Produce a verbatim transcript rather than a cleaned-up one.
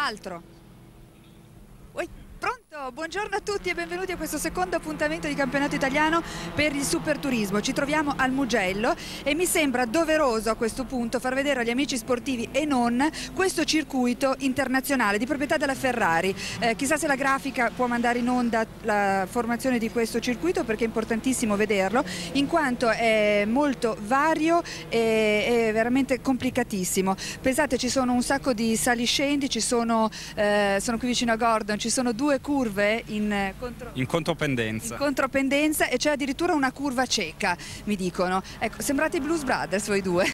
altro. Oi, pronto? Buongiorno a tutti e benvenuti a questo secondo appuntamento di campionato italiano per il superturismo. Ci troviamo al Mugello e mi sembra doveroso a questo punto far vedere agli amici sportivi e non questo circuito internazionale di proprietà della Ferrari. Eh, chissà se la grafica può mandare in onda la formazione di questo circuito, perché è importantissimo vederlo, in quanto è molto vario e è veramente complicatissimo. Pensate, ci sono un sacco di saliscendi, ci sono, eh, sono qui vicino a Gordon, ci sono due curve in, contro... in contropendenza. in contropendenza e c'è addirittura una curva cieca, mi dicono. Ecco, sembrate i Blues Brothers voi due.